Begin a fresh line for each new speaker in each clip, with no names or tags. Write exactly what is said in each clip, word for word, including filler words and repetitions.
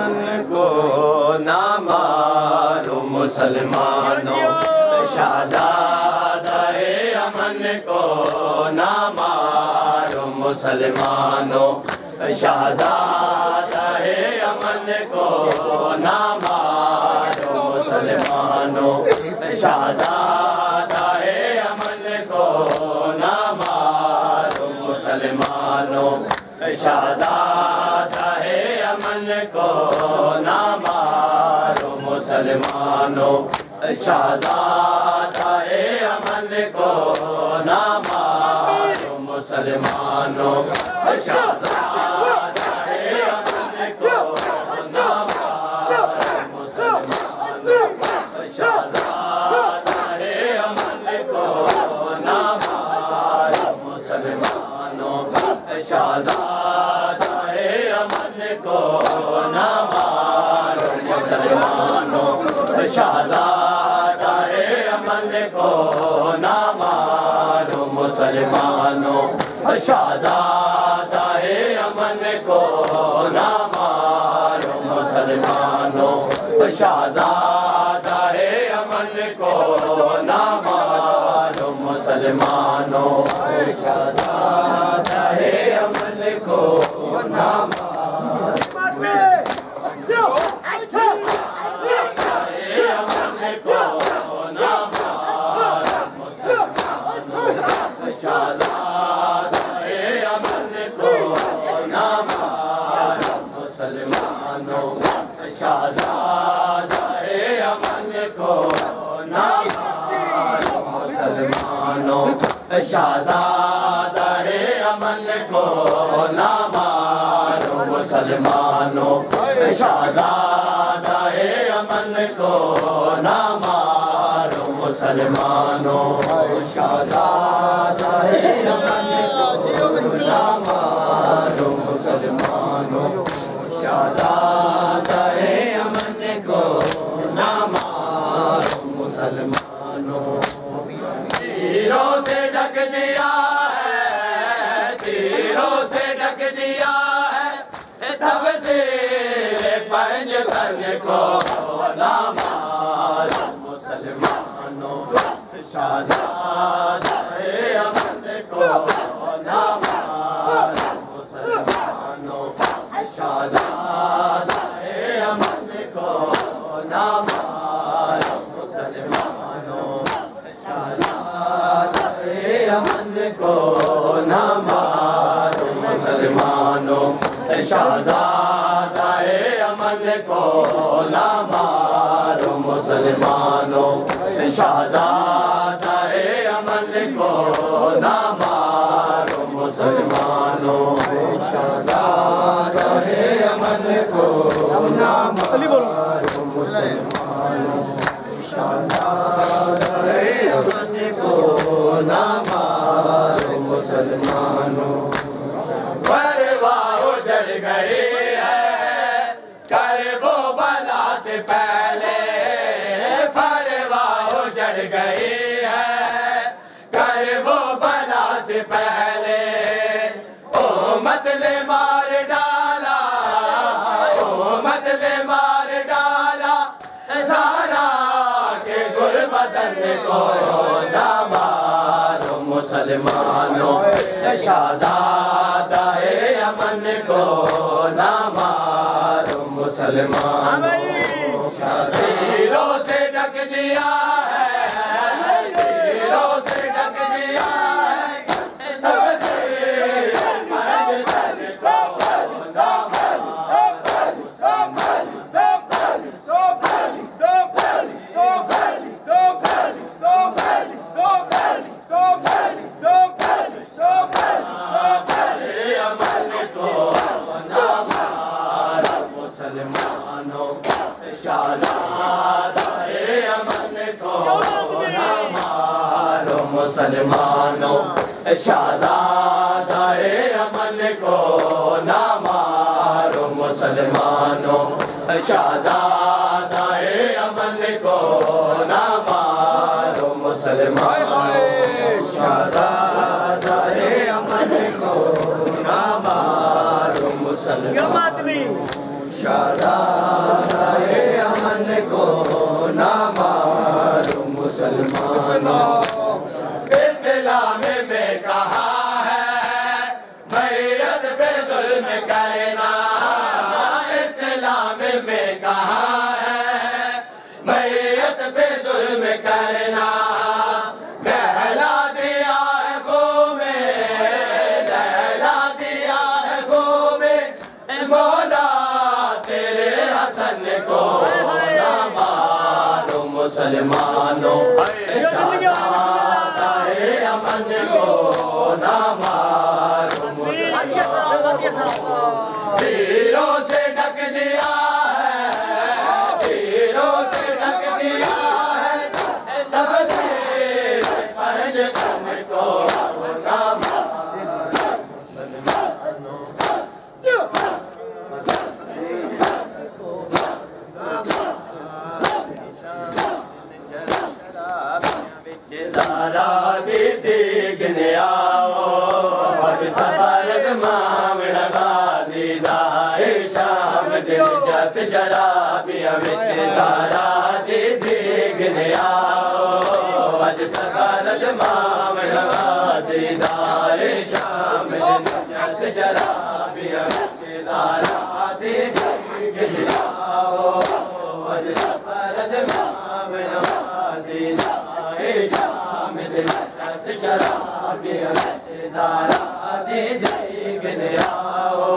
अमन को ना मारो मुसलमानों, शहज़ादा-ए अमन को ना मारो मुसलमानों, शहज़ादा-ए अमन को ना मारो मुसलमानों, शहज़ादा-ए अमन को ना मारो मुसलमानों, शहज़ादा-ए अमन को ना मारो मुसलमानों, शहज़ादा-ए अमन को ना मारो मुसलमानों, शहज़ादा-ए अमन को ना मारो मुसलमानों, शहज़ादा-ए अमन को ना मारो मुसलमानों, शहज़ादा-ए अमन को ना मारो मुसलमानों, शहज़ादा-ए अमन को ना मारो मुसलमानों, शहज़ादा-ए अमन को ना मारो मुसलमानों, शहज़ादा-ए अमन को ना मारो मुसलमानों, शहज़ादा-ए अमन को ना शहज़ादा-ए अमन को ना मारो मुसलमानों, शहज़ादा-ए अमन को ना मारो मुसलमानों, शहज़ादा-ए अमन को ना मारो मुसलमानों, शहज़ादा-ए अमन को ना मारो मुसलमानों, शहज़ादा-ए अमन को ना मारो मुसलमानों। तीरों से ढक दिया है, तीरों से ढक दिया है तब से पंजतन को ना मारो मुसलमानों, शहज़ादा-ए अमन को ना मारो मुसलमानों, शहज़ादा-ए अमन को ना मारो मुसलमानों, शहज़ादा-ए अमन को ना मारो मुसलमानों, शहज़ादा-ए अमन को ना मारो मुसलमानों, शहज़ादा-ए अमन को ना मारो मुसलमानों, शहज़ादा-ए अमन को ना मारो मुसलमानों, शहज़ादा-ए अमन को ना मारो मुसलमानों। परवाह उजड़ गई है करबो बला से पहले, परवाह उजड़ गई है करबो बला से पहले, ओ मतले मार डाला, ओ मतले मार डाला ज़ारा के गुलबदन को ना मारो मुसलमानों, शहज़ादा-ए अमन को ना मारो मुसलमानों। तीरों से ढक दिया है, तीरों से ढक दिया है तब से पंजतन को ना मारो मुसलमानों, शहज़ादा-ए अमन को ना मारो मुसलमानों, शहज़ादा-ए अमन को ना मारो मुसलमानों, शहज़ादा-ए अमन को ना मारो मुसलमानों, शहज़ादा-ए अमन को ना मारो मुसलमानों, राहे अमन को ना मारो मुसलमानों। इस्लाम में कहा है मैयत पे जुल्म करना, इस्लाम में कहा है मैयत पे जुल्म करना। दहला दिया है खून में, दहला दिया है खून में मौला तेरे हसन को ना मारो मुसलमानों। अमन को ना मारो मुसलमानों। तीरों से ढक दिया है, तीरों से ढक दिया है तब से पंज तुमको ना मारो मुसलमानों। ज़ारा दीदी गिने आओ वज सफारत मामड़ गाज़ी दाए शाम जिन जस शराबियां विच। ज़ारा दीदी गिने आओ वज सफारत मामड़ गाज़ी दाए शाम जिन जस शराबियां विच। ज़ारा दीदी गिने आओ वज सफारत मामड़ गाज़ी दाए शाम जिन जस शराबियां विच। ज़ारा दीदी गिने आओ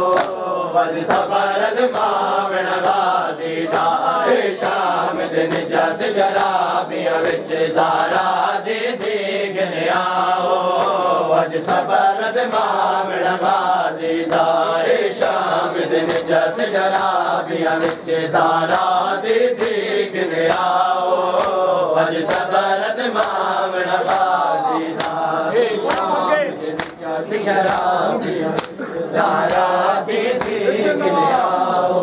वज सफारत मामड़ गाज़ी दाए शाम जिन जस शराबियां विच। ज़ारा दीदी गिने आओ वज सफारत मामड़ गाज़ी दाए शाम जिन जस शराबियां विच। ज़ारा दीदी गिने आओ वज सफारत मामड़ गाज़ी दाए शाम जिन जस शराबियां। ज़ारा दीदी गिने आओ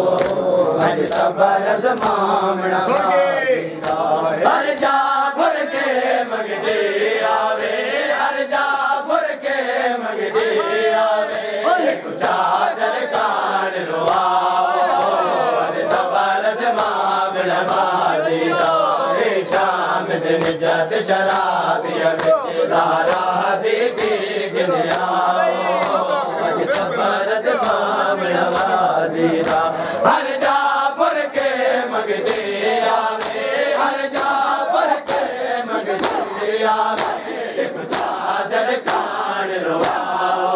वज सफारत मामड़ गाज़ी दाए। हर जा भर के मंगदे आवे, हर जा भर के मंगदे आवे कुछ चादर कान रोआओ वज सफारत मामड़ गाज़ी दाए शाम जिन जस शराबियां विच। ज़ारा दीदी गिने आओ वज सफारत मामड़ गाज़ी दाए। हर जा भर के मंगदे आवे, हर जा भर के मंगदे आवे कुछ चादर कान रोआओ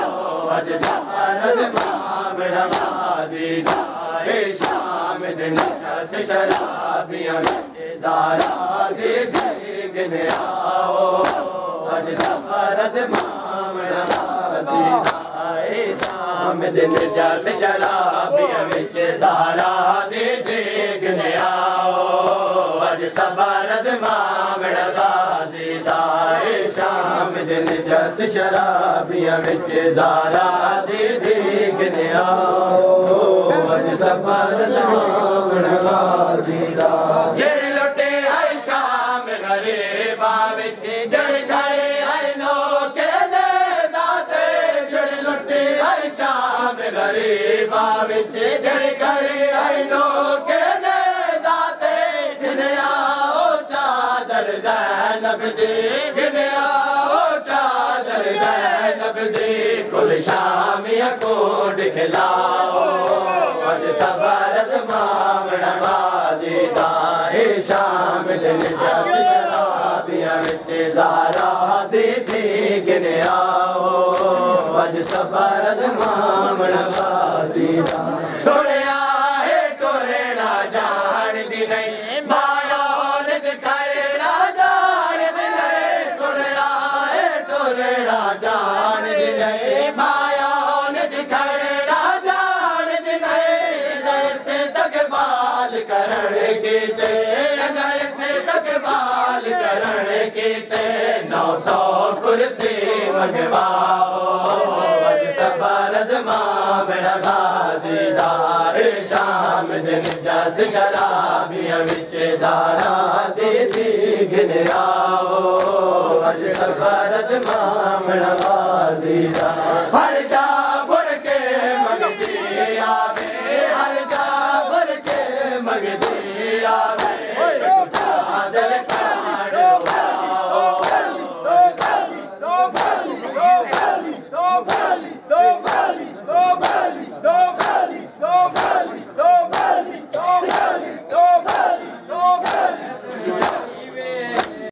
वज सफारत मामड़ गाज़ी दाए शाम जिन जस शराबियां विच। ज़ारा दीदी गिने आओ वज सफारत मामड़ गाज़ी दाए शाम जिन जस शराबियां विच। ज़ारा दीदी गिने आओ वज सफारत मामड़ गाज़ी दाए शाम जिन जस शराबियां विच। ज़ारा दीदी गिने आओ वज सफारत मामड़ गाज़ी दाए। जेड़े लुटे आए शाम गरीबा विच, जेड़े खड़े आए नौके दे ज़ाते। जेड़े लुटे आए शाम गरीबा विच, जेड़े खड़े आए नौके दे ज़ाते। गिने आओ चादर ज़ैनब दी, गिने आओ चादर ज़ैनब दी। कुल शामिया को दिखलाओ वज सफारत मामड़ गाज़ी दाए शाम जिन जस शराबियां विच। ज़ारा दीदी गिने आओ वज सफारत मामड़ गाज़ी दाए। सुनिया है टोरेना जान दी नहीं माया निज खड़ेना जान दी नहीं। सुनिया है टोरेना जान दी नहीं माया निज खड़ेना जान दी नहीं। जैसे तक बाल करण कीते, जैसे तक बाल करण कीते। नौ सौ कुर्सी मंगवाओ वज सफारत मामड़ गाज़ी दाए शाम जिन जस शराबियां विच। ज़ारा दीदी गिने आओ वज सफारत मामड़ गाज़ी दाए। हर जा